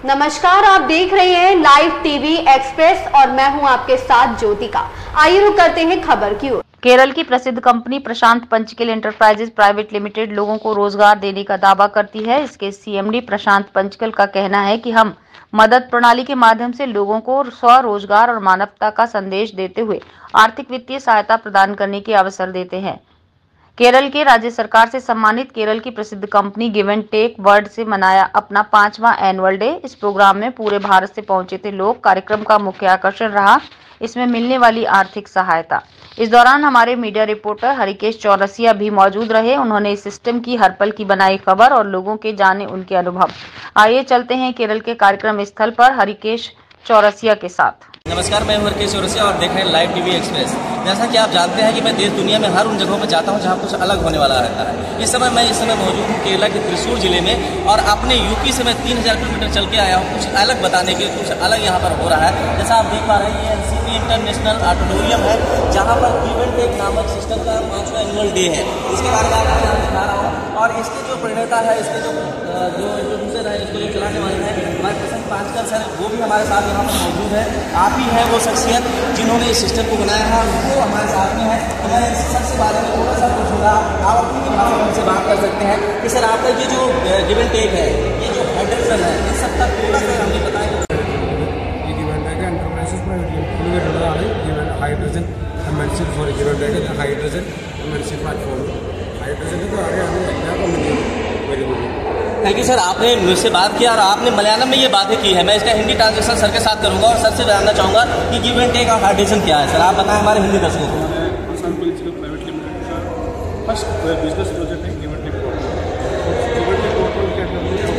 नमस्कार, आप देख रहे हैं लाइव टीवी एक्सप्रेस और मैं हूं आपके साथ ज्योतिका। आइए रुक करते हैं खबर की ओर। केरल की प्रसिद्ध company Prashant Panchkil enterprises private limited लोगों को रोजगार देने का दावा करती है। इसके सीएमडी प्रशांत पंचकिल का कहना है कि हम मदद प्रणाली के माध्यम से लोगों को स्वरोजगार और मानवता का संदेश देते हुए आर्थिक वित्तीय सहायता प्रदान करने के अवसर देते हैं। केरल के राज्य सरकार से सम्मानित केरल की प्रसिद्ध company give and take world से मनाया अपना 5वां एनुअल डे। इस प्रोग्राम में पूरे भारत से पहुंचे थे लोग। कार्यक्रम का मुख्य आकर्षण रहा इसमें मिलने वाली आर्थिक सहायता। इस दौरान हमारे मीडिया रिपोर्टर हरिकेश चौरसिया भी मौजूद रहे। उन्होंने इस सिस्टम की हर पल की बनाई खबर और लोगों के जाने उनके अनुभव। आइए चलते हैं केरल के कार्यक्रम स्थल पर हरिकेश चौरसिया के साथ। नमस्कार, मैं हरिकेश चौरसिया और देख रहे हैं लाइव टीवी एक्सप्रेस। जैसा कि आप जानते हैं कि मैं देश दुनिया में हर उन जगहों पर जाता हूं जहां कुछ अलग होने वाला रहता है। इस समय मैं मौजूद हूं केरला के त्रिशूर जिले में और अपने यूपी से मैं 3000 किलोमीटर चल के आया हूं कुछ अलग बताने के। कुछ अलग यहां पर हो रहा है। जैसा आप देख पा रहे हैं, ये एनसीपी इंटरनेशनल ऑडिटोरियम है जहाँ पर गिव एंड टेक नामक सिस्टम का 5वां एनुअल डे है। इसके बारे में आपको यहाँ दिखा रहा हूँ और इसके जो प्रणेता है, इसके जो इंट्रोड्यूसर है, इसको जो चलाने वाले हैं हमारे प्रशांत पंचकिल सर, वो भी हमारे साथ यहाँ पर मौजूद है। आप ही है वो शख्सियत जिन्होंने इस सिस्टम को बनाया है, वो हमारे साथ में है। तो मैं इस सबसे बारे में थोड़ा सा पूछूंगा, आप अपनी भाषा में से बात कर सकते हैं कि सर आपका ये जो गिव एंड टेक है, ये जो हाइड्रोजन है, इन सब का थोड़ा सा हमें बताएं। ये give and take enterprises hydrogen MNC for give and take hydrogen MNC platform hydrogen तो आगे हमें लगता है very good. Thank you sir, आपने मुझसे बात किया और आपने मलयालम में ये बातें की है। मैं इसका हिंदी ट्रांसलेशन सर के साथ करूंगा और सर से जानना चाहूँगा कि गिव एंड टेक और हाइड्रोजन क्या है। सर आप बताएं हमारे हिंदी दर्शकों को। प्रशांत पंचकिल प्राइवेट लिमिटेड का फर्स्ट बिजनेस प्रोजेक्ट है give and take portal. Give and take portal क्या करते हैं,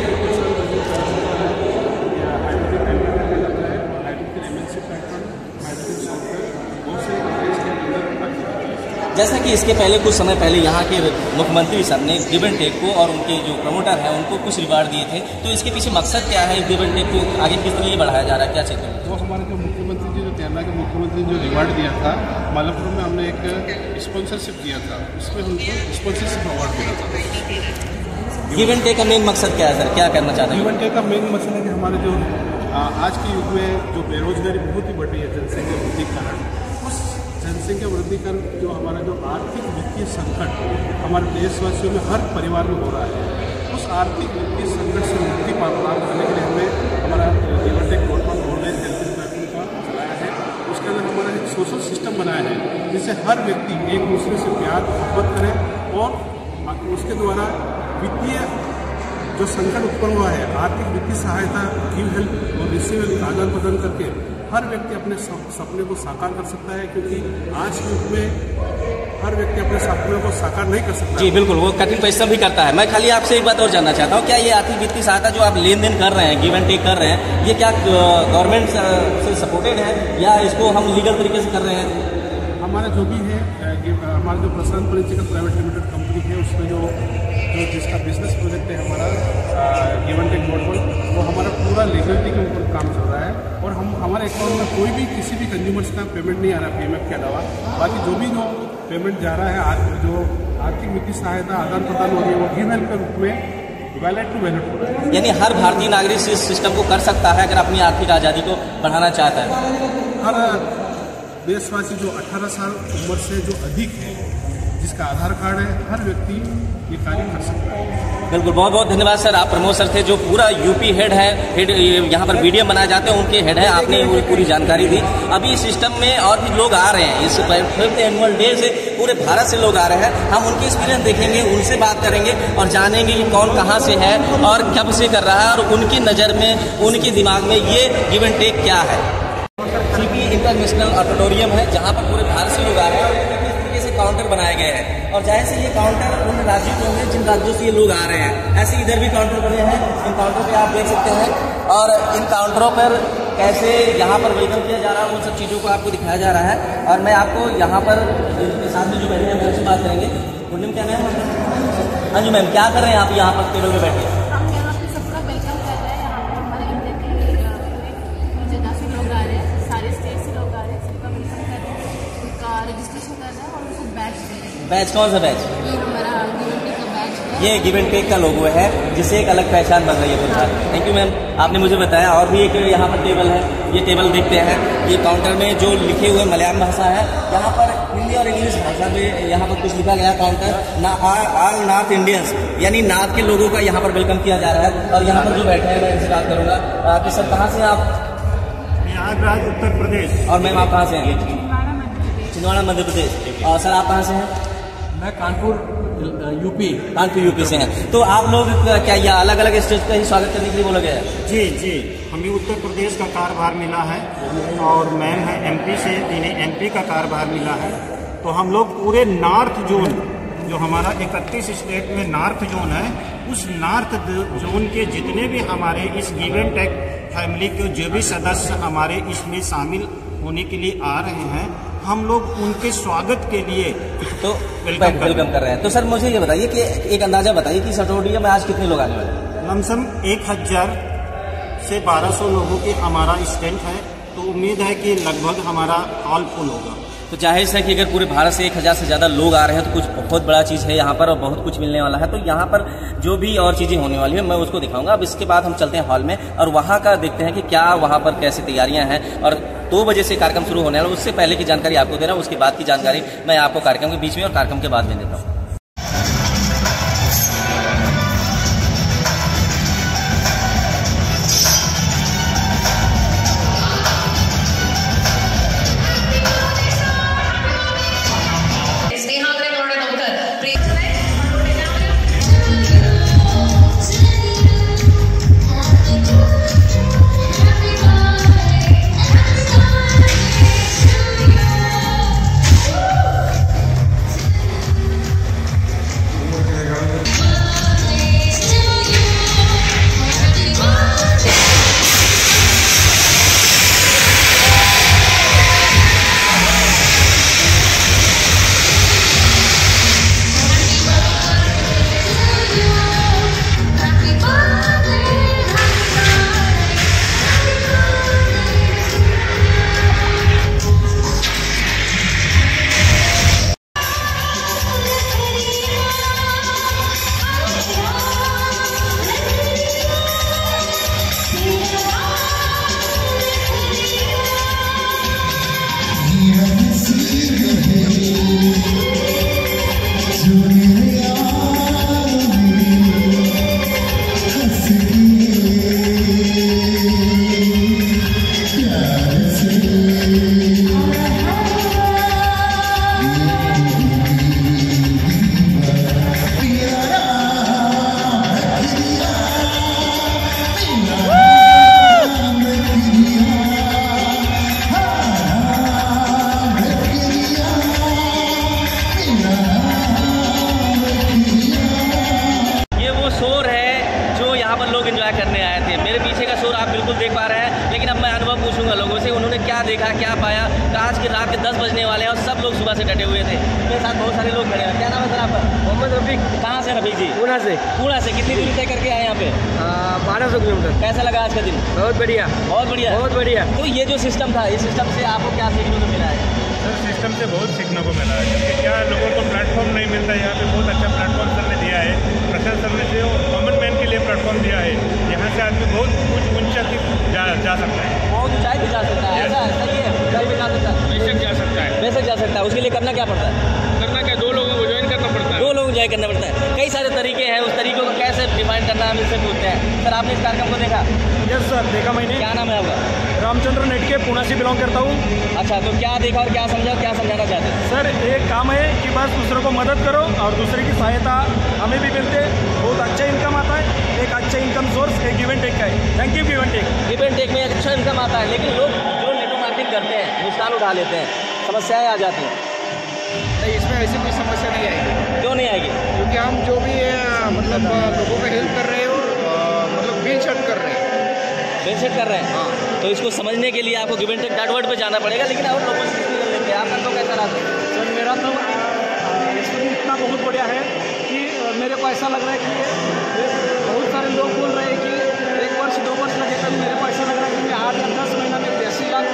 hydrogen MNC platform, hydrogen software, बहुत से जैसा कि इसके पहले कुछ समय पहले यहाँ के मुख्यमंत्री सर ने गिव एंड टेक को और उनके जो प्रमोटर हैं उनको कुछ रिवार्ड दिए थे, तो इसके पीछे मकसद क्या है? गिव एंड टेक को आगे किस लिए बढ़ाया जा रहा है, क्या चाहिए? तो हमारे जो मुख्यमंत्री जी, जो केरला के मुख्यमंत्री जो रिवार्ड दिया था मालापुरम में, हमने एक स्पॉन्सरशिप दिया था, उसमें उनको स्पॉन्सरशिप अवार्ड दिया था। गिव एंड टेक का मेन मकसद क्या है सर, क्या करना चाहते हैं? गिव एंड टेक का मेन मकसद है कि हमारे जो आज के युग में जो बेरोजगारी बहुत ही बढ़ रही है जनसंख्या वृद्धि के कारण, उस जनसंख्या वृद्धि कारण जो हमारा जो आर्थिक वित्तीय संकट हमारे देशवासियों में हर परिवार में हो रहा है, उस आर्थिक वित्तीय संकट से मुक्ति प्राप्त करने के लिए हमने हमारा give and take platform online health platform का चलाया है। उसके अंदर हमारा एक सोशल सिस्टम बनाया है जिससे हर व्यक्ति एक दूसरे से प्यार मोहब्बत करे और उसके द्वारा वित्तीय जो संकट उत्पन्न हुआ है, आर्थिक वित्तीय सहायता, गिव हेल्प और रिसीव हेल्प आदान प्रदान करके हर व्यक्ति अपने सपने को साकार कर सकता है, क्योंकि आज के युग में हर व्यक्ति अपने सपने को साकार नहीं कर सकता। जी बिल्कुल, वो कठिन परिश्रम भी करता है। मैं खाली आपसे एक बात और जानना चाहता हूँ, क्या ये आर्थिक वित्तीय सहायता जो आप लेन देन कर रहे हैं, गिव एंड टेक कर रहे हैं, ये क्या गवर्नमेंट से सपोर्टेड है या इसको हम लीगल तरीके से कर रहे हैं? हमारा जो भी है, हमारा जो Prashant Panchkil private limited company है, उसमें जो जिसका बिजनेस प्रोजेक्ट है हमारा गिव एंड टेक पोर्टल, वो हमारा पूरा लीगलिटी के ऊपर काम चल रहा है और हम हमारे अकाउंट में कोई भी किसी भी कंज्यूमर्स का पेमेंट नहीं आ रहा है पीएमएफ के अलावा। बाकी जो भी पेमेंट जा रहा है, जो आर्थिक वित्तीय सहायता आदान प्रदान हो रही है, वो गिव हेल्प के रूप में वैलेट टू वैलेट हो रहा है। यानी हर भारतीय नागरिक इस सिस्टम को कर सकता है अगर अपनी आर्थिक आज़ादी को बढ़ाना चाहता है। हर देशवासी जो 18 साल उम्र से जो अधिक है, जिसका आधार कार्ड है, हर व्यक्ति ये कार्य कर सकता है। बिल्कुल, बहुत बहुत धन्यवाद सर। आप प्रमोद सर थे जो पूरा यूपी हेड यहाँ पर वीडियो बनाए जाते हैं उनके हेड है, आपने पूरी जानकारी दी। अभी इस सिस्टम में और भी लोग आ रहे हैं, इस 5th एनुअल डे से पूरे भारत से लोग आ रहे हैं। हम उनके एक्सपीरियंस देखेंगे, उनसे बात करेंगे और जानेंगे कि कौन कहाँ से है और कब से कर रहा है और उनकी नज़र में, उनके दिमाग में ये गिव एंड टेक क्या है। सीपी इंटरनेशनल ऑडिटोरियम है जहाँ पर पूरे भारत से लोग आ रहे हैं और इस तरीके से काउंटर बनाए गए हैं और जाहिर से ये काउंटर उन राज्यों के होंगे जिन राज्यों से ये लोग आ रहे हैं। ऐसे इधर भी काउंटर बने हैं, इन काउंटर पे आप देख सकते हैं और इन काउंटरों पर कैसे यहाँ पर वेलकम किया जा रहा है, उन सब चीज़ों को आपको दिखाया जा रहा है। और मैं आपको यहाँ पर इनके साथ में जो बैठे हैं उनसे बात करेंगे। मैम क्या नाम है? हाँ जी मैम, क्या कर रहे हैं आप यहाँ पर टेबल में बैठे? हम यहाँ पे सबका वेलकम कर रहे हैं। यहाँ पर हमारे इंडिया के पूरी जगह से लोग आ रहे हैं, सारे स्टेट से लोग आ रहे हैं, सबका वेलकम कर रहे हैं, उनका रजिस्ट्रेशन कर रहे हैं और उनको बैच दे रहे हैं। बैच कौन सा बैच? ये हमारा गिव एंड टेक का बैच है। ये गिव एंड टेक का लोगो है, जिससे एक अलग पहचान बन रही है फिलहाल। थैंक यू मैम, आपने मुझे बताया। और भी एक यहाँ पर टेबल है, ये टेबल देखते हैं। ये काउंटर में जो लिखे हुए मलयालम भाषा है, यहाँ पर हिंदी और इंग्लिश भाषा में यहाँ पर कुछ लिखा गया। काउंटर ऑल नॉर्थ इंडियंस, यानी नॉर्थ के लोगों का यहाँ पर वेलकम किया जा रहा है। और यहाँ पर जो बैठे हैं मैं इनसे बात करूँगा कि सर कहाँ से आप? प्रयागराज उत्तर प्रदेश। और मैम आप कहाँ से हैं? छिंदवाड़ा मध्य प्रदेश। और सर आप कहाँ से हैं? मैं कानपुर यूपी। कानपुर यूपी से हैं। तो आप लोग क्या यहाँ अलग अलग स्टेज का ही स्वागत करने के लिए बोला गया है? जी जी, हमें उत्तर प्रदेश का कार्यभार मिला है और मैम है एमपी से, इन्हें एमपी का कार्यभार मिला है। तो हम लोग पूरे नॉर्थ जोन, जो हमारा 31 स्टेट में नॉर्थ जोन है, उस नॉर्थ जोन के जितने भी हमारे इस गिव एंड टेक फैमिली के जो भी सदस्य हमारे इसमें शामिल होने के लिए आ रहे हैं, हम लोग उनके स्वागत के लिए तो वेलकम कर रहे हैं। तो सर मुझे ये बताइए कि एक अंदाजा बताइए कि सटोडिया में आज कितने लोग आने वाले हैं? लमसम 1000 से 1200 लोगों की हमारा स्ट्रेंथ है। तो उम्मीद है कि लगभग हमारा हॉल फुल होगा। तो जाहिर है कि अगर पूरे भारत से 1000 से ज़्यादा लोग आ रहे हैं तो कुछ बहुत बड़ा चीज़ है यहाँ पर और बहुत कुछ मिलने वाला है। तो यहाँ पर जो भी और चीज़ें होने वाली है मैं उसको दिखाऊंगा। अब इसके बाद हम चलते हैं हॉल में और वहाँ का देखते हैं कि क्या वहाँ पर कैसी तैयारियाँ हैं। और 2 बजे से कार्यक्रम शुरू होने वाला, उससे पहले की जानकारी आपको दे रहा हूँ, उसके बाद की जानकारी मैं आपको कार्यक्रम के बीच में और कार्यक्रम के बाद में देता हूँ। देखा, क्या पाया। आज की रात के 10 बजने वाले हैं और सब लोग सुबह से डटे हुए थे। मेरे साथ बहुत सारे लोग खड़े हैं। क्या नाम है सर आपका? मोहम्मद रफीक। कहाँ से रफीक जी? पूना से। पूना से कितनी दूरी तय करके आए यहाँ पे? 1200 किलोमीटर। कैसा लगा आज का दिन? बहुत बढ़िया, बहुत बढ़िया, बहुत बढ़िया। तो ये जो सिस्टम था, इस सिस्टम से आपको क्या सीखने को मिला है? सर सिस्टम से बहुत सीखने को मिला है, क्योंकि क्या लोगों को प्लेटफॉर्म नहीं मिलता है। यहाँ पे बहुत अच्छा प्लेटफॉर्म सर ने दिया है, प्रशासन सर ने जो कॉमन मैन के लिए प्लेटफॉर्म दिया है। यहाँ से आदमी बहुत कुछ ऊंचा जा सकता है, बहुत ऊंचाई भी जा सकता है। ऐसा सही है, ऊंचाई भी जा सकता है, बेशक जा सकता है, बेशक जा सकता है। उसके लिए करना क्या पड़ता है? करना क्या, 2 लोगों को ज्वाइन करना पड़ता है। 2 लोग ज्वाइन करना पड़ता है। कई सारे तरीके हैं, उस तरीकों को कैसे डिफाइन करना हम इससे पूछते हैं। सर आपने इस कार्यक्रम को देखा? यस सर, देखा मैंने। क्या नाम है आपका? रामचंद्र नेटके, पुणे से बिलोंग करता हूँ। अच्छा, तो क्या देखा और क्या समझा, क्या समझाना चाहते हैं? सर एक काम है कि बस दूसरों को मदद करो और दूसरे की सहायता हमें भी मिलते, बहुत अच्छा इनकम आता है। एक अच्छा इनकम सोर्स एक गिव एंड टेक का है। Thank you give and take. Give and take में अच्छा इनकम आता है, लेकिन लोग जो नेटो मार्केटिंग करते हैं नुकसान उठा लेते हैं, समस्याएं आ जाती हैं। नहीं, इसमें ऐसी कोई समस्या नहीं आएगी। क्यों नहीं आएगी? क्योंकि हम जो भी मतलब लोगों को हेल्प कर रहे हो, मतलब बिल सेट कर रहे हैं, बिल सेट कर रहे हैं। हाँ। तो इसको समझने के लिए आपको गिव एंड टेक .word पे जाना पड़ेगा, लेकिन और लोगों से कर लेते हैं। आपका तो कैसा रहा? सर मेरा तो एक्सपीरियंस इतना बहुत बढ़िया है कि मेरे को ऐसा लग रहा है कि बहुत सारे लोग बोल रहे हैं कि 1 वर्ष 2 वर्ष लगेगा। मेरे को ऐसा लग रहा है कि मैं 8 या 10 महीना में 82 लाख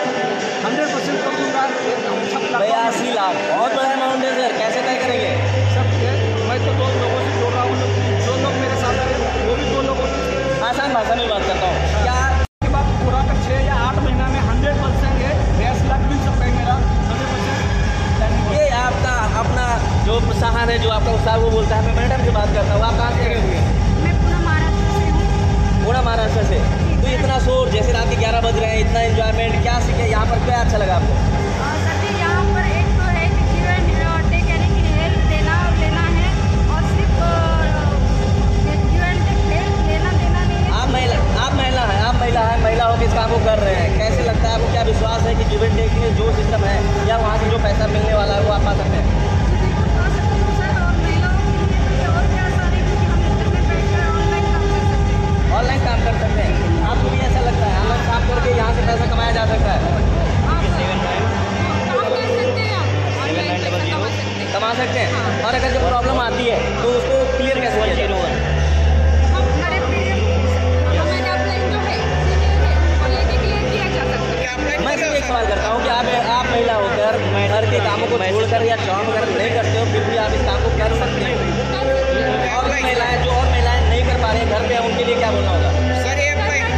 100% कर दूँगा। 82 लाख बहुत बड़ा अमाउंट है सर, कैसे तय करेंगे? सब मैं तो 2 लोगों से जोड़ रहा हूँ, साहब वो बोलता है मैं मैडम से बात करता हूँ। आप कहाँ से हैं? मैं पूरा महाराष्ट्र से हूँ। पूरा महाराष्ट्र से। तो इतना शोर, जैसे रात के 11 बज रहे हैं, इतना एंजॉयमेंट, क्या सीखे यहाँ पर, क्या अच्छा लगा आपको? सर जी यहाँ पर एक तो है कि गिव एंड टेक, यानी कि हेल्प देना और लेना है, और सिर्फ गिव एंड टेक, हेल्प लेना देना नहीं है। आप महिला हैं, महिला होकर इस काम को कर रहे हैं, कैसे लगता है आपको? क्या विश्वास है कि गिव एंड टेक में जो सिस्टम है या वहाँ से जो पैसा मिलने वाला है वो आप पा सकते हैं? ऑनलाइन काम कर सकते हैं। आपको भी ऐसा लगता है ऑनलाइन काम करके यहाँ से पैसा कमाया जा सकता है? कमा सकते हैं। और अगर जब प्रॉब्लम आती है तो उसको क्लियर कैसे किया जाए? मैं सिर्फ एक सवाल करता हूँ कि आप महिला होकर घर के कामों को छोड़कर या काम अगर नहीं करते हो फिर भी आप इस काम को कर सकते हैं। और महिलाएं जो नहीं कर पा रहे हैं घर पे, उनके लिए क्या बोलना होगा? सर ये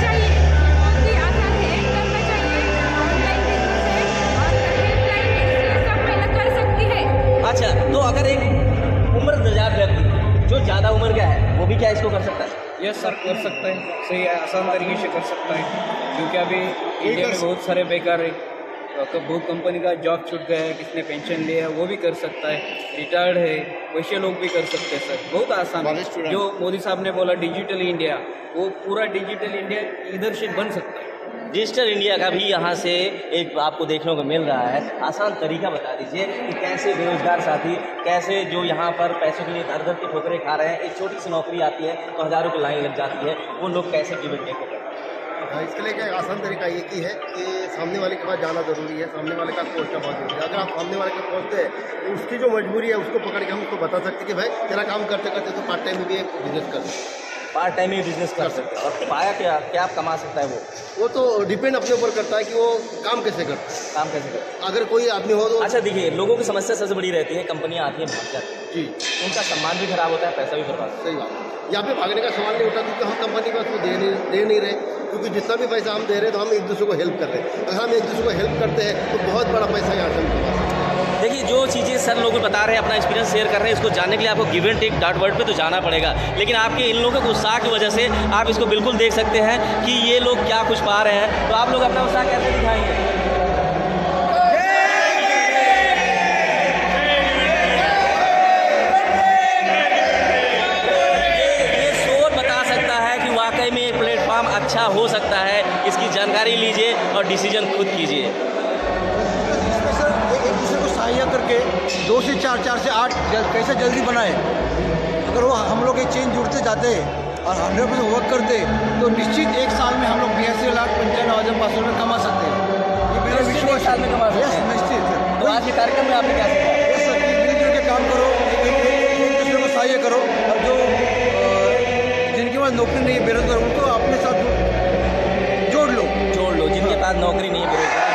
अच्छा, तो अगर एक उम्र दराज व्यक्ति जो ज़्यादा उम्र का है वो भी क्या इसको कर सकता है? यस सर, कर सकता है। सही है, आसान तरीके से कर सकता है, क्योंकि अभी इंडिया में बहुत सारे बेकार है, बहुत कंपनी का जॉब छूट गया है, किसने पेंशन लिया है वो भी कर सकता है, रिटायर्ड है वैसे लोग भी कर सकते हैं सर। बहुत आसान है। जो मोदी साहब ने बोला डिजिटल इंडिया, वो पूरा डिजिटल इंडिया इधर से बन सकता है। डिजिटल इंडिया का भी यहाँ से एक आपको देखने को मिल रहा है। आसान तरीका बता दीजिए कि कैसे बेरोजगार साथी, कैसे जो यहाँ पर पैसों के लिए दर दर की ठोकरें खा रहे हैं, एक छोटी सी नौकरी आती है तो हज़ारों की लाइन लग जाती है, वो लोग कैसे गिव एंड टेक को करते हैं? इसके लिए क्या आसान तरीका ये की है कि सामने वाले के पास जाना ज़रूरी है, सामने वाले का पहुँचना बहुत जरूरी है। अगर आप सामने वाले के पहुँचते हैं तो उसकी जो मजबूरी है उसको पकड़ के हम उसको बता सकते हैं कि भाई तेरा काम करते करते तो पार्ट टाइम में भी एक बिजनेस कर सकते, पार्ट टाइम ही बिजनेस कर सकते हैं। और पाया क्या आप कमा सकता है वो तो डिपेंड अपने ऊपर करता है कि वो काम कैसे करता है। काम कैसे करता है? अगर कोई आदमी हो तो अच्छा देखिए, लोगों की समस्या सबसे बड़ी रहती है, कंपनियाँ आती हैं भाग जाती हैं जी, उनका सम्मान भी खराब होता है, पैसा भी बर्बाद होता है। सही बात है। यहाँ पे भागने का सवाल नहीं उठा, क्योंकि हम कंपनी के पास वो दे नहीं रहे, क्योंकि जितना भी पैसा हम दे रहे हैं तो हम एक दूसरे को हेल्प कर रहे हैं। अगर हम एक दूसरे को हेल्प करते हैं तो बहुत बड़ा पैसा यहाँ से हम कमा सकते हैं। देखिए, जो चीज़ें सर लोग बता रहे हैं, अपना एक्सपीरियंस शेयर कर रहे हैं, इसको जानने के लिए आपको गिव एंड टेक .वर्ड पे तो जाना पड़ेगा। लेकिन आपके इन लोगों के उत्साह की वजह से आप इसको बिल्कुल देख सकते हैं कि ये लोग क्या कुछ पा रहे हैं। तो आप लोग अपना उत्साह कैसे दिखाएंगे? ये शोर बता सकता है कि वाकई में ये प्लेटफॉर्म अच्छा हो सकता है। इसकी जानकारी लीजिए और डिसीजन खुद कीजिए। एक दूसरे को सहायता करके 2 से 4 से 8 कैसे जल्दी बनाए। अगर वो हम लोग एक चेंज जुड़ते जाते और 100% वर्क करते तो निश्चित एक साल में हम लोग 82,95,500 में कमा सकते हैं। ये मेरा विश्वास, साल में कमा सकते हैं निश्चित। तो आज के कार्यक्रम में आपने क्या सीखा? मिलजुल के काम करो, एक दूसरे को सहायता करो, और जो जिनके पास नौकरी नहीं है, बेरोजगार, उनको अपने साथ जोड़ लो। जिनके पास नौकरी नहीं है, बेरोजगार।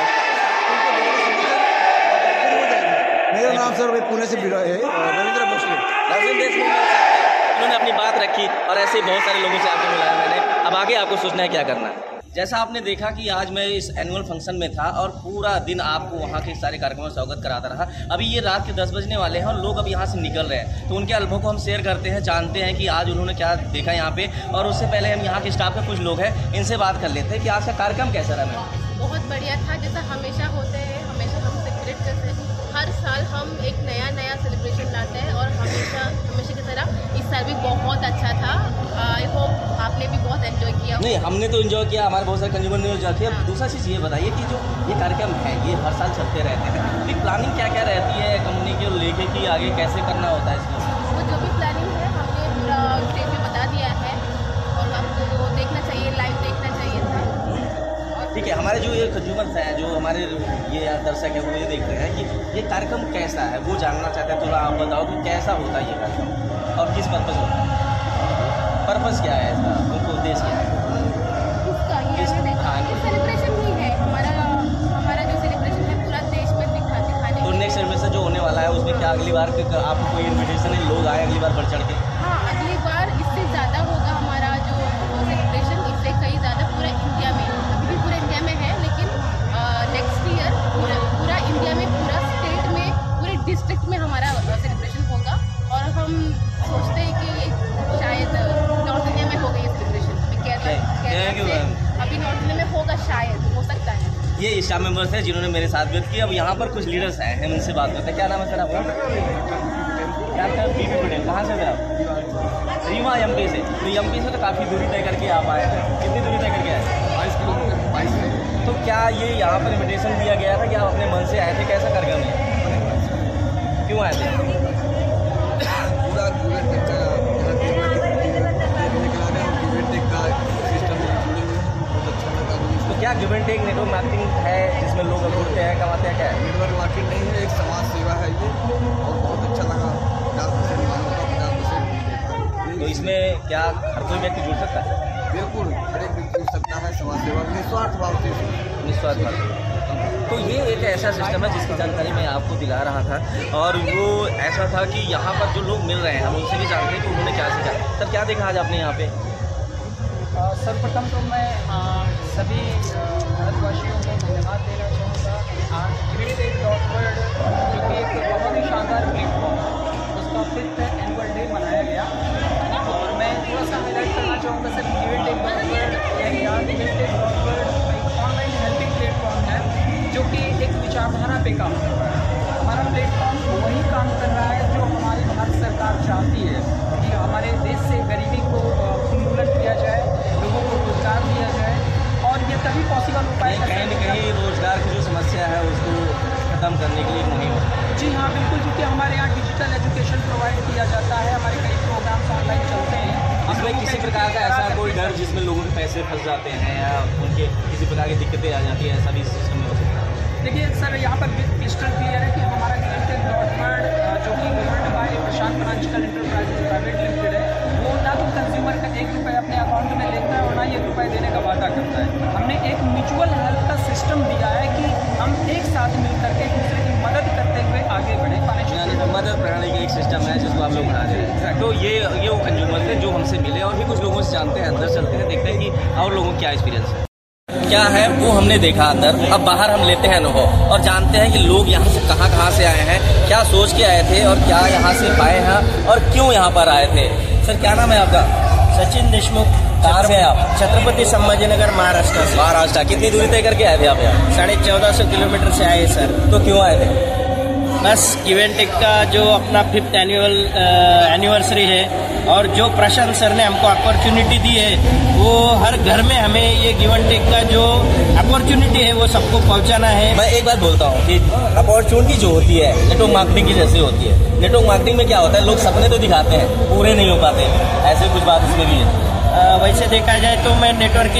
मेरा नाम सर पुणे से रविंद्र भोसले। उन्होंने अपनी बात रखी और ऐसे बहुत सारे लोगों से आपको मिलाया मैंने। अब आगे आपको सोचना है क्या करना है। जैसा आपने देखा कि आज मैं इस एनुअल फंक्शन में था और पूरा दिन आपको वहाँ के सारे कार्यक्रमों में स्वागत कराता रहा। अभी ये रात के 10 बजने वाले हैं और लोग अब यहाँ से निकल रहे हैं, तो उनके अनुभव को हम शेयर करते हैं, जानते हैं कि आज उन्होंने क्या देखा यहाँ पे। और उससे पहले हम यहाँ के स्टाफ के कुछ लोग हैं, इनसे बात कर लेते हैं कि आज का कार्यक्रम कैसा रहा। मैम बहुत बढ़िया था, जैसा हमेशा होते हैं, हमेशा हम सेलिब्रेट करते हैं। हर साल हम एक नया सेलिब्रेशन लाते हैं और हमेशा की तरह इस साल भी बहुत अच्छा था। आई होप आपने भी बहुत एंजॉय किया। नहीं, हमने तो एंजॉय किया, हमारे बहुत सारे कंज्यूमर ने एंजॉय किया। दूसरा चीज़ ये बताइए कि जो ये कार्यक्रम है ये हर साल चलते रहते हैं, तो प्लानिंग क्या क्या रहती है कंपनी को लेके कि आगे कैसे करना होता है इसमें? तो जो भी प्लानिंग है हमने पूरा स्टेज में बता दिया है और आपको देखना चाहिए, लाइव देखना चाहिए था। ठीक है, हमारे जो ये कंज्यूमर्स हैं, जो हमारे ये दर्शक हैं, वो ये देख रहे हैं कि ये कार्यक्रम कैसा है, वो जानना चाहते हैं। थोड़ा आप बताओ कि कैसा होता है ये कार्यक्रम और किस पर्पज़ होता है, पर्पज़ क्या है इसका, उनको उद्देश्य क्या है? सेलिब्रेशन ही है हमारा जो सेलिब्रेशन है पूरा देश में दिखाने। तो नेक्स्ट सेलिब्रेशन जो होने वाला है उसमें क्या अगली बार आपको कोई इन्विटेशन है, लोग आए अगली बार बढ़ चढ़ के? हाँ, अगली बार इससे ज़्यादा होगा हमारा जो सेलिब्रेशन, इससे कई ज़्यादा पूरे इंडिया में, अभी भी पूरे इंडिया में है, लेकिन नेक्स्ट ईयर पूरा इंडिया में, पूरा स्टेट में, पूरे डिस्ट्रिक्ट में हमारा सेलिब्रेशन होगा। और हम अभी नॉर्थ दिल्ली में होगा, शायद हो सकता है। ये स्टाफ मेंबर्स हैं जिन्होंने मेरे साथ व्यक्त किया। अब यहाँ पर कुछ लीडर्स आए हैं, उनसे बात करते हैं। क्या नाम है सर आपका? Doctor BP Patel. कहाँ से हैं आप? रीवा एमपी से। तो एमपी से तो काफ़ी दूरी तय करके आप आए हैं। कितनी दूरी तय करके आए? 22 किलोमीटर। 22। तो क्या ये यहाँ पर इन्विटेशन दिया गया था कि आप अपने मन से आए थे? कैसा कार्यक्रम है? क्यों आए थे? क्या give and take network marketing है जिसमें लोग जुड़ते हैं, कमाते हैं? क्या है नेटवर्क मार्केट नहीं है, एक समाज सेवा है ये, और बहुत अच्छा लगा। 50% मानव का 50% तो इसमें क्या हर कोई व्यक्ति जुड़ सकता है? बिल्कुल, हर एक व्यक्ति जुड़ सकता है समाज सेवा निस्वार्थ भाव से। निस्वार्थ भाव से। तो ये एक ऐसा सिस्टम है जिसकी जानकारी मैं आपको दिला रहा था, और वो ऐसा था कि यहाँ पर जो लोग मिल रहे हैं हम उनसे भी जानते हैं कि उन्होंने क्या सीखा। सर क्या देखा आज आपने यहाँ पे? सर्वप्रथम तो मैं सभी भारतवासियों को धन्यवाद देना चाहूँगा। आज GiveAndTake.World जो कि एक बहुत ही शानदार प्लेटफॉर्म, उसका 5th एनुअल डे मनाया गया, और मैं थोड़ा सा हाईलाइट करना चाहूँगा सर। GiveAndTake.World एक ऑनलाइन हेल्पिंग प्लेटफॉर्म है जो कि एक विचारधारा पे काम कर रहा है। हमारा प्लेटफॉर्म वही काम कर रहा है जो हमारी भारत सरकार चाहती है कि हमारे देश से गरीबी को उन्मूलन किया जाए, लोगों को रोजगार दिया जाए, और ये तभी पॉसिबल हो पाएगा। कहीं न कहीं रोजगार की जो समस्या है उसको खत्म करने के लिए मुहिम। जी हाँ, बिल्कुल, क्योंकि हमारे यहाँ डिजिटल एजुकेशन प्रोवाइड किया जाता है, हमारे कई प्रोग्राम्स ऑनलाइन चलते हैं। इसमें किसी प्रकार का ऐसा कोई डर जिसमें लोगों के पैसे फंस जाते हैं या उनके किसी प्रकार की दिक्कतें आ जाती है, ऐसा भी सिस्टम में हो सकता है? देखिए सर, यहाँ पर क्रिस्टल क्लियर है कि हमारा GiveAndTake.World जो कि governed by Prashant Panchkal enterprises private limited है, वो ना तो कंज्यूमर का 1 रुपये अपने अकाउंट में लेता है और ना 1 रुपये देने का वादा करता है। हमने एक म्यूचुअल हेल्प का सिस्टम दिया है कि हम एक साथ मिल करके एक दूसरे की मदद करते हुए आगे बढ़े। मदद प्रणाली का एक सिस्टम है जिसको आप लोग बना रहे हैं। तो ये वो कंज्यूमर थे जो हमसे मिले, और भी कुछ लोगों से जानते हैं, अंदर चलते हैं, देखते हैं कि और लोगों का क्या एक्सपीरियंस है, क्या है वो हमने देखा अंदर। अब बाहर हम लेते हैं अनुभव और जानते हैं कि लोग यहाँ से कहाँ से आए हैं, क्या सोच के आए थे और क्या यहाँ से पाए हैं और क्यों यहाँ पर आए थे। सर क्या नाम है आपका? सचिन देशमुख। कहाँ से हैं आप? छत्रपति संभाजीनगर, महाराष्ट्र से। महाराष्ट्र। कितनी दूरी तय करके आए थे आप यहाँ? 1450 किलोमीटर से आए सर। तो क्यों आए थे? बस GiveAndTake का जो अपना 5th एनिवर्सरी है, और जो प्रशांत सर ने हमको अपॉर्चुनिटी दी है, वो हर घर में हमें ये GiveAndTake का जो अपॉर्चुनिटी है वो सबको पहुंचाना है। मैं एक बात बोलता हूँ कि अपॉर्चुनिटी जो होती है नेटवर्क मार्केटिंग की जैसे होती है। नेटवर्क मार्केटिंग में क्या होता है, लोग सपने तो दिखाते हैं, पूरे नहीं हो पाते, ऐसे कुछ बात इसमें भी है। वैसे देखा जाए तो मैं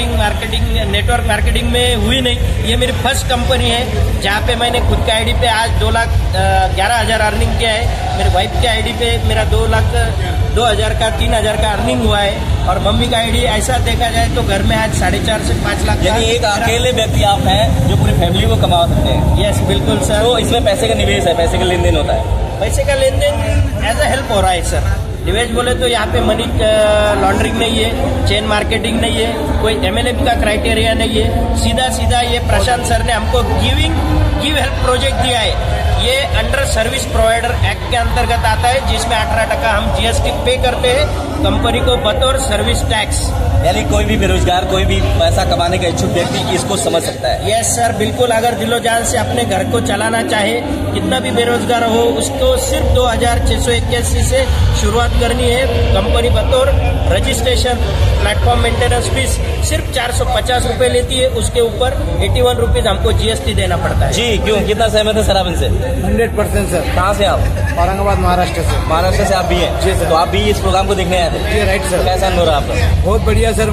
नेटवर्क मार्केटिंग में हुई नहीं, ये मेरी फर्स्ट कंपनी है जहाँ पे मैंने खुद के आईडी पे आज 2,11,000 अर्निंग किया है। मेरे वाइफ के आईडी पे मेरा 2,02,000 का 3,000 का अर्निंग हुआ है, और मम्मी का आईडी ऐसा देखा जाए तो घर में आज 4.5 से 5 लाख। यानी एक अकेले व्यक्ति आप हैं जो पूरी फैमिली को कमा सकते हैं। यस बिल्कुल सर। तो इसमें पैसे का निवेश है, पैसे का लेन देन होता है। पैसे का लेन देन एज ए हेल्प हो रहा है सर। निवेश बोले तो यहाँ पे मनी लॉन्ड्रिंग नहीं है, चेन मार्केटिंग नहीं है, कोई MLM का क्राइटेरिया नहीं है। सीधा ये प्रशांत सर ने हमको गिव हेल्प प्रोजेक्ट दिया है। ये अंडर सर्विस प्रोवाइडर एक्ट के अंतर्गत आता है, जिसमें 18% हम GST पे करते हैं कंपनी को बतौर सर्विस टैक्स। यानी कोई भी बेरोजगार, कोई भी पैसा कमाने का इच्छुक व्यक्ति इसको समझ सकता है। यस सर, बिल्कुल। अगर दिलो जान से अपने घर को चलाना चाहे, कितना भी बेरोजगार हो, उसको सिर्फ 2,681 से शुरुआत करनी है। कंपनी बतौर रजिस्ट्रेशन, प्लेटफॉर्म मेंटेनेंस फीस सिर्फ 450 रुपए लेती है, उसके ऊपर 81 रुपीज हमको GST देना पड़ता है। जी क्यों, कितना सहमत है सर आप इनसे? 100% सर। कहाँ से आप? औरंगाबाद, महाराष्ट्र से। महाराष्ट्र से आप भी हैं? जी सर। तो आप भी इस प्रोग्राम को देखने आए थे? जी राइट सर। कैसा अनुभव रहा आपका? बहुत बढ़िया सर।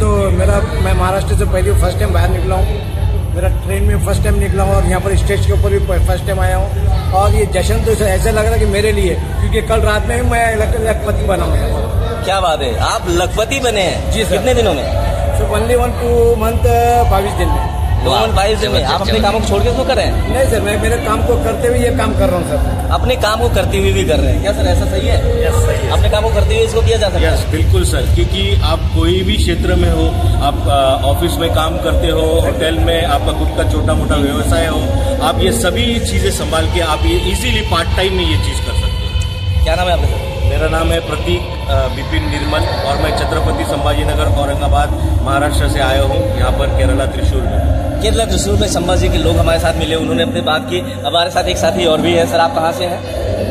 मैं महाराष्ट्र से पहले फर्स्ट टाइम बाहर निकला हूँ। मेरा ट्रेन में फर्स्ट टाइम निकला हूँ, और यहाँ पर स्टेज के ऊपर भी फर्स्ट टाइम आया हूँ, और ये जश्न तो ऐसा लग रहा है कि मेरे लिए, क्योंकि कल रात में मैं लखपति बना हूँ। क्या बात है, आप लखपति बने हैं? जी सर। कितने दिनों में? सर ओनली 1-2 मंथ, 22 दिन में। 22 दिन में आप अपने कामों को छोड़ के इसको कर रहे हैं? नहीं सर, मैं मेरे काम को करते हुए ये काम कर रहा हूँ सर। अपने काम को करते हुए भी कर रहे हैं क्या सर, ऐसा सही है? यस सही है। अपने काम को करते हुए इसको किया जा सकता है? यस बिल्कुल सर, क्योंकि आप कोई भी क्षेत्र में हो, आप ऑफिस में काम करते हो, होटल में आपका खुद का छोटा मोटा व्यवसाय हो, आप ये सभी चीजें संभाल के आप ये इजीली पार्ट टाइम में ये चीज कर सकते हो। क्या नाम है आपका सर? मेरा नाम है प्रतीक बिपिन निर्मल और मैं छत्रपति संभाजीनगर औरंगाबाद महाराष्ट्र से आया हूँ, यहाँ पर केरला त्रिशूर में। केरला त्रिशूर में संभाजी के लोग हमारे साथ मिले, उन्होंने अपनी बात की। हमारे साथ एक साथी और भी है। सर, आप कहाँ से हैं?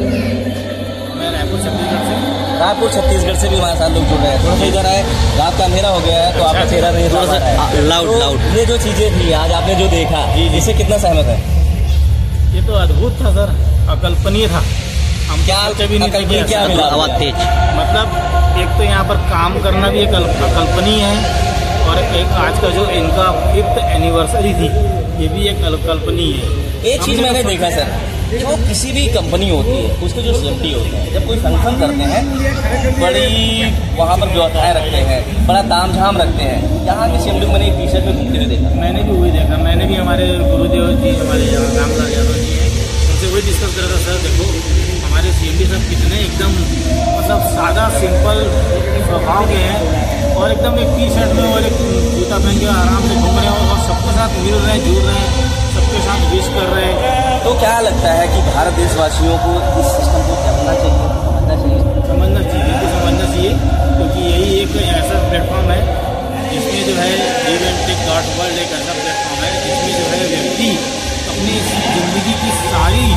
मैं रायपुर छत्तीसगढ़ से। रायपुर छत्तीसगढ़ से भी हमारे साथ लोग जुड़ रहे हैं। थोड़ा सा इधर आए, रात का अंधेरा हो गया है तो आपका चेहरा नहीं, थोड़ा सा लाउड। ये जो चीजें थी आज आपने जो देखा, इससे कितना सहमत है? ये तो अद्भुत था सर, अकल्पनीय था। हम क्या कभी नहीं क्या मिला? आवाज तेज। मतलब एक तो यहाँ पर काम करना भी एक अकल्पनीय है, और एक आज का जो इनका 5th एनिवर्सरी थी, ये भी एक अकल्पनीय है। एक चीज मैंने देखा सर, जो किसी भी कंपनी होती है उसके जो सीएमडी होते हैं, जब कोई फंक्शन करते हैं, बड़ी वहाँ पर व्यवस्थाएं रखते हैं, बड़ा तामझाम रखते हैं। यहाँ के सीएमडी मैंने टी शर्ट में घूमते हुए देखा। मैंने भी वही देखा। मैंने भी हमारे गुरुदेव जी, हमारे रामलाल यादव जी हैं, उनसे वही डिस्कस करा था। सर देखो, हमारे सीएमडी साहब कितने एकदम मतलब सादा सिंपल स्वभाव के हैं, और एकदम एक टी शर्ट में और एक जूता पहन के आराम से घूम रहे हैं, और सबके साथ मिल रहे हैं, जुड़ रहे हैं, सबके साथ विश कर रहे हैं। तो क्या लगता है कि भारत देशवासियों को इस सिस्टम को समझना चाहिए? समझना चाहिए, क्योंकि यही एक ऐसा प्लेटफॉर्म है जिसमें जो है GiveAndTake.World एक ऐसा प्लेटफॉर्म है जिसमें जो है व्यक्ति अपनी ज़िंदगी की सारी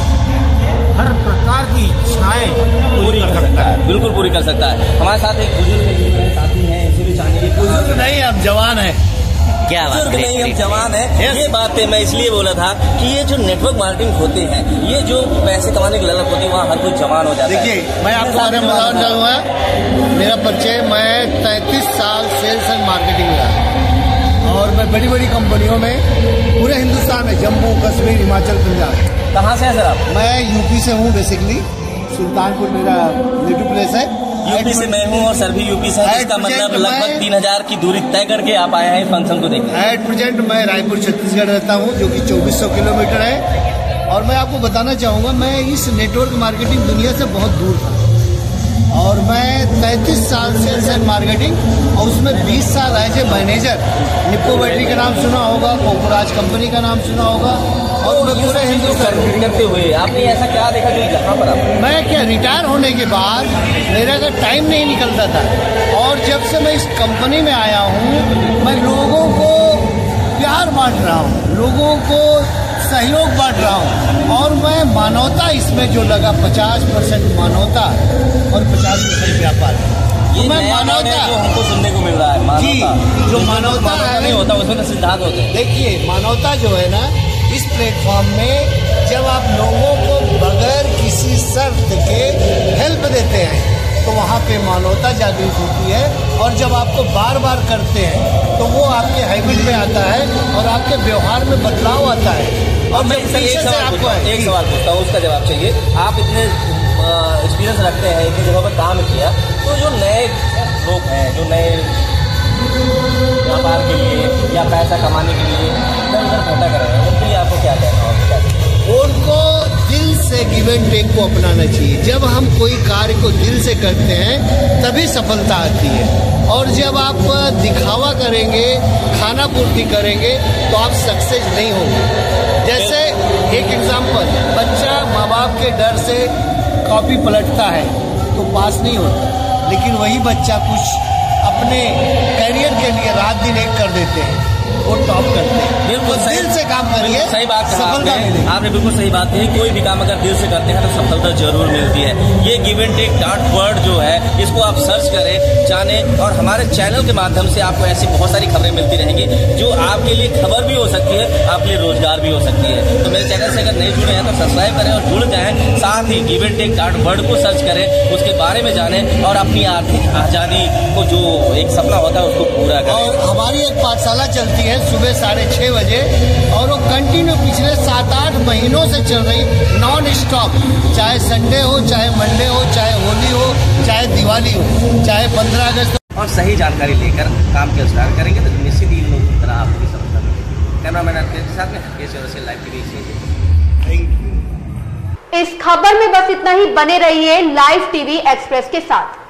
हर प्रकार की इच्छाएं पूरी कर सकता है। बिल्कुल पूरी कर सकता है। हमारे साथ एक बुजुर्ग साथी हैं, इसे भी जानिए। बुजुर्ग नहीं, हम जवान हैं। क्या बात? बुजुर्ग नहीं, हम जवान हैं। ये बातें मैं इसलिए बोला था कि ये जो नेटवर्क मार्केटिंग होते हैं, ये जो पैसे कमाने की ललक होती है, वहाँ हर कोई जवान हो जाता है। देखिए, मैं आपको बारे में बताना चाहूँगा। मेरा परिचय, मैं 33 साल सेल्स एंड मार्केटिंग में रहा, और मैं बड़ी बड़ी कंपनियों में पूरे हिंदुस्तान में, जम्मू कश्मीर हिमाचल पंजाब। कहाँ से हैं सर आप? मैं यूपी से हूँ, बेसिकली सुल्तानपुर मेरा नेटिव प्लेस है। यूपी से मैं हूँ और सर भी यूपी से है, इसका मतलब लगभग 3000 की दूरी तय करके आप आए हैं फंक्शन को देखने। एट प्रेजेंट मैं रायपुर छत्तीसगढ़ रहता हूँ, जो कि 2400 किलोमीटर है। और मैं आपको बताना चाहूँगा, मैं इस नेटवर्क मार्केटिंग दुनिया से बहुत दूर था, और मैं 33 साल सेल्स एंड मार्केटिंग, और उसमें 20 साल as a manager. Nippo battery का नाम सुना होगा, कोकोराज कंपनी का नाम सुना होगा, और मैं पूरे हिंदुस्तान करते हुए आपने ऐसा क्या देखा जो यहाँ पर मैं क्या रिटायर होने के बाद मेरा का टाइम नहीं निकलता था, और जब से मैं इस कंपनी में आया हूँ, मैं लोगों को प्यार बांट रहा हूँ, लोगों को सहयोग बांट रहा हूँ, और मैं मानवता इसमें जो लगा 50% मानवता और 50% व्यापार। ये मैं मानवता जो हमको सुनने को मिल रहा है, मानवता जो मानवता नहीं होता उसमें तो सिद्धांत होते हैं। देखिए, मानवता जो है ना, इस प्लेटफॉर्म में जब आप लोगों को बगैर किसी शर्त के हेल्प देते हैं, तो वहाँ पे मानवता जागृत होती है, और जब आपको बार बार करते हैं तो वो आपके हैबिट में आता है और आपके व्यवहार में बदलाव आता है। और मैं एक सवाल पूछता हूँ, उसका जवाब चाहिए। आप इतने एक्सपीरियंस रखते हैं, इतनी जगह पर काम किया, तो जो नए लोग हैं, जो नए व्यापार के लिए या पैसा कमाने के लिए इधर उधर भटक रहे हैं, उनके लिए आपको क्या कहना होगा? उनको दिल से गिव एंड टेक को अपनाना चाहिए। जब हम कोई कार्य को दिल से करते हैं तभी सफलता आती है, और जब आप दिखावा करेंगे, खाना पूर्ति करेंगे, तो आप सक्सेस नहीं होंगे। जैसे एक एग्जांपल, बच्चा माँ बाप के डर से कॉपी पलटता है तो पास नहीं होता, लेकिन वही बच्चा कुछ अपने करियर के लिए रात दिन एक कर देते हैं, वो टॉप करते हैं। बिल्कुल तो दिल से काम करिए, सही बात कहा सफलता मिलेगी। आपने बिल्कुल सही बात कही। कोई भी काम अगर दिल से करते हैं तो सफलता जरूर मिलती है। ये GiveAndTake.World जो है, इसको आप सर्च करें, जानें, और हमारे चैनल के माध्यम से आपको ऐसी बहुत सारी खबरें मिलती रहेंगी जो आपके लिए खबर भी हो सकती है, आपके लिए रोजगार भी हो सकती है। तो मेरे चैनल से अगर नहीं जुड़े हैं तो सब्सक्राइब करें और जुड़ जाएं। साथ ही GiveAndTake.World को सर्च करें, उसके बारे में जानें, और अपनी आर्थिक आजादी को जो एक सपना होता है उसको पूरा करें। और हमारी एक पाठशाला चलती है सुबह 6:30 बजे, और वो कंटिन्यू पिछले 7-8 महीनों से चल रही, नॉन स्टॉप। चाहे संडे हो, चाहे मंडे हो, चाहे होली हो, चाहे दिवाली हो, चाहे 15 अगस्त। और सही जानकारी लेकर काम के स्टार्ट करेंगे तो निश्चित ही लोगों की तरह आपको भी सफलता मिलेगी। कैमरामैन आपके साथ में से लाइव टीवी से। Thank you. इस खबर में बस इतना ही। बने रहिए लाइव टीवी एक्सप्रेस के साथ।